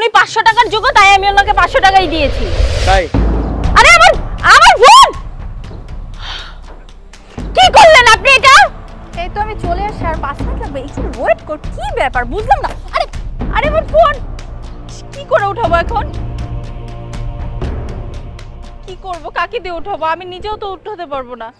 উনি 500 টাকার যোগ্য, তাই আমি ওনাকে 500 টাকাই দিয়েছি। তাই? আরে আমার ফোন কি করলেন আপনি এটা? এই তো আমি চলে আসছি, আর 5 মিনিট লাগবে, একটু ওয়েট কর। কি ব্যাপার বুঝলাম না। আরে আরে আমার ফোন কি করে উঠাবো এখন? কি করব, কাকে দিয়ে উঠাবো? আমি নিজেও তো উঠাতে পারবো না।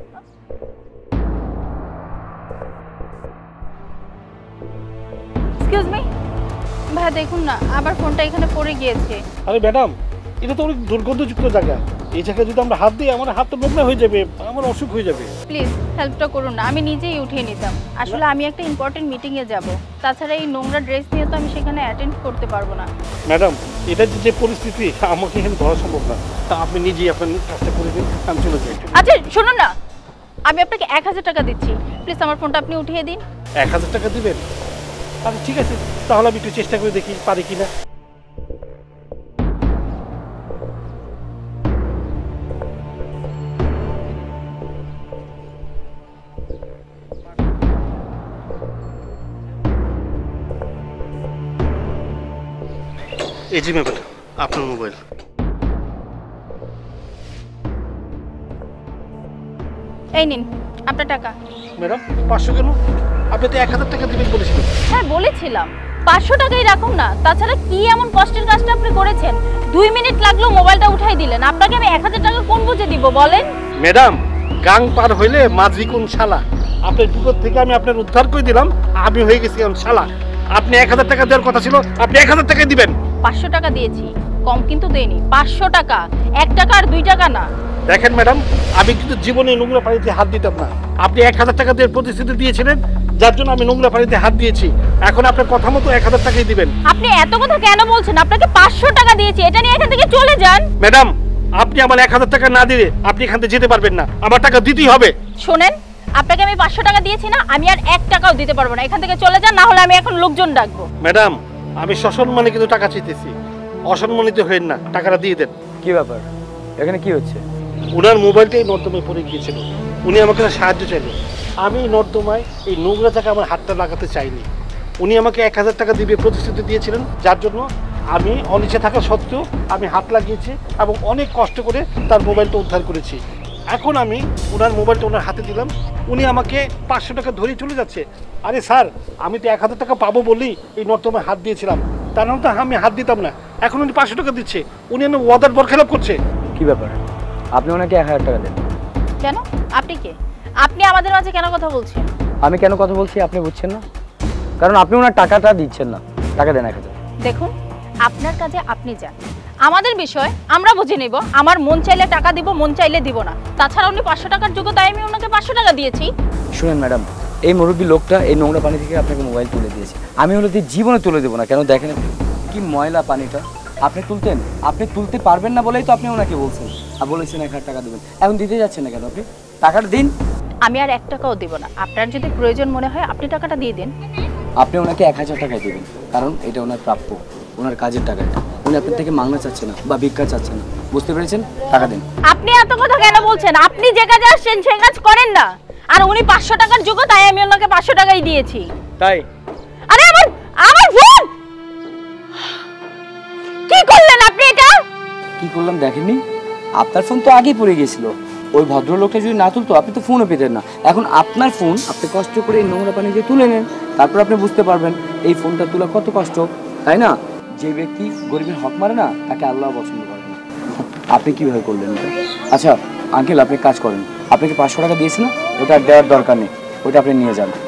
এক্সকিউজ মি ভাই, দেখুন না আবার ফোনটা এখানে পড়ে গিয়েছে। আরে ম্যাডাম, এটা তো অনেক দুর্গন্ধযুক্ত জায়গা। এই জায়গায় যদি আমরা হাত দিই, আমার হাত তো নোংরা হয়ে যাবে, আমার অসুখ হয়ে যাবে। প্লিজ হেল্পটা করুন না, আমি নিজেই উঠিয়ে নিতাম। আসলে আমি একটা ইম্পর্টেন্ট মিটিংয়ে যাব, তাছাড়া এই নোংরা ড্রেস নিয়ে তো আমি সেখানে অ্যাটেন্ড করতে পারবো না। ম্যাডাম, এটা যে পরিস্থিতি, আমাকে এখানে ধরা সম্ভব না। তা আপনি নিজেই আপনার কাজটা করে দিন, আমি চলে যাই। আচ্ছা শুনুন না, আমি আপনাকে 1000 টাকা দিচ্ছি, প্লিজ আমার ফোনটা আপনি উঠিয়ে দিন। 1000 টাকা দিবেন? আচ্ছা ঠিক আছে, তাহলে আমি একটু চেষ্টা করে দেখি পারি কিনা। এই যে ম্যাডাম, আপনার মোবাইল। এই নিন আপনার টাকা। ম্যাডাম 500 কেন? আপনি তো 1000 টাকা দিবেন বলেছিলেন। হ্যাঁ বলেছিলাম, 500 টাকাই রাখুন না। তাছাড়া কি এমন কষ্টের কাজটা আপনি করেছেন? 2 মিনিট লাগলো মোবাইলটা উঠাই দিলেন, আপনাকে আমি 1000 টাকা কোন বুঝে দিব বলেন? ম্যাডাম, গাং পার হইলে মাঝি কোন শালা। আপনার বিপদ থেকে আমি আপনার উদ্ধার করে দিলাম, আমি হয়ে গেছি এখন শালা। আপনি 1000 টাকা দেওয়ার কথা ছিল, আপনি 1000 টাকাই দিবেন। 500 টাকা দিয়েছি, কম কিন্তু দেইনি। 500 টাকা, 1 টাকা আর 2 টাকা না। দেখেন ম্যাডাম, আমি কিন্তু জীবনে নোংরা পানিতে হাত দিতাম না। আপনি 1000 টাকা দেওয়ার প্রতিশ্রুতি দিয়েছিলেন, যার জন্য আমি নোংরা পানিতে হাত দিয়েছি। এখন আপনার কথা মতো 1000 টাকাই দিবেন। আপনি এত কথা কেন বলছেন? আপনাকে 500 টাকা দিয়েছি, এটা নিয়ে এখান থেকে চলে যান। ম্যাডাম, আপনি আমার 1000 টাকা না দিলে আপনি এখান থেকে যেতে পারবেন না, আমার টাকা দিতেই হবে। শোনেন, আপনাকে আমি 500 টাকা দিয়েছি না, আমি আর 1 টাকাও দিতে পারবো না। এখান থেকে চলে যান, না হলে আমি এখন লোকজন ডাকবো। ম্যাডাম, আমি সসম্মানে কিন্তু টাকা চাইতেছি, অসম্মানিত হবেন না, টাকাটা দিয়ে দেন। কি ব্যাপার, এখানে কি হচ্ছে? ওনার মোবাইলটাই নর্দমায় পড়ে গিয়েছিল, উনি আমাকে সাহায্য চাইলেন। আমি নর্দমায় এই নোংরা জায়গায় আমার হাতটা লাগাতে চাইনি। উনি আমাকে 1000 টাকা দিবে প্রতিশ্রুতি দিয়েছিলেন, যার জন্য আমি অনিচ্ছা থাকা সত্ত্বেও আমি হাত লাগিয়েছি এবং অনেক কষ্ট করে তার মোবাইলটা উদ্ধার করেছি। এখন আমি ওনার মোবাইলটা ওনার হাতে দিলাম, উনি আমাকে 500 টাকা ধরে চলে যাচ্ছে। আরে স্যার, আমি তো 1000 টাকা পাবো বলেই এই নর্দমায় হাত দিয়েছিলাম, তার নাম তো আমি হাত দিতাম না। এখন উনি 500 টাকা দিচ্ছে, উনি এনে ওয়াদার বরখেলাপ করছে। কি ব্যাপার, আপনি ওনাকে 1000 টাকা দেন? কেন? আপনি কে? আপনি আমাদের মাঝে কেন কথা বলছেন? আমি কেন কথা বলছি আপনি বুঝছেন না? কারণ আপনি ওনার টাকাটা দিচ্ছেন না। টাকা দেন 1000। দেখুন, আপনার কাজে আপনি যান, আমাদের বিষয় আমরা বুঝে নেব। আমার মন চাইলে টাকা দিব, মন চাইলে দিব না। তাছাড়া উনি 500 টাকার যোগ্য, তাই আমি ওনাকে 500 টাকা দিয়েছি। শুনেন ম্যাডাম, এই মুরব্বী লোকটা এই নোংরা পানি থেকে আপনাকে মোবাইল তুলে দিয়েছে, আমি হলো জীবনে তুলে দেবো না। কেন দেখেন কি ময়লা পানিটা, আপনি তুলতেন? আপনি তুলতে পারবেন না বলেই তো আপনি ওনাকে বলছেন, আর বলেছেন 1000 টাকা দেবেন। এখন দিতে যাচ্ছেন না কেন? আপনি টাকাটা দিন। আমি আর 1 টাকাও দেব না। আপনার যদি প্রয়োজন মনে হয় আপনি টাকাটা দিয়ে দিন। আপনি ওনাকে 1000 টাকায় দেবেন, কারণ এটা ওনার প্রাপ্য, ওনার কাজের টাকা। এটা উনি আপনার থেকে মাংনা চাচ্ছে না বা ভিক্ষা চাচ্ছে না, বুঝতে পেরেছেন? টাকা দিন। আপনি এত কথা কেন বলছেন? আপনি যে কাজে আসছেন সেই কাজ করেন না। আর উনি 500 টাকার যোগ্য, তাই আমি ওনাকে 500 টাকাই দিয়েছি। তাই? আরে আমার ফোন কি করলেন আপনি? এটা কি করলাম দেখেননি? আপনার ফোন তো আগেই পড়ে গিয়েছিল, ওই ভদ্রলোকটা যদি না তুলতো আপনি তো ফোনও পেতেন না। এখন আপনার ফোন আপনি কষ্ট করে এই নোংরা পানি দিয়ে তুলে নেন, তারপর আপনি বুঝতে পারবেন এই ফোনটা তোলা কত কষ্ট, তাই না? যে ব্যক্তি গরিবের হক মারে না, তাকে আল্লাহ পছন্দ করে না। আপনি কিভাবে করলেন এটা? আচ্ছা আঙ্কেল, আপনি কাজ করেন, আপনাকে 500 টাকা দিয়েছি না, ওটা দেওয়ার দরকার নেই, ওটা আপনি নিয়ে যান।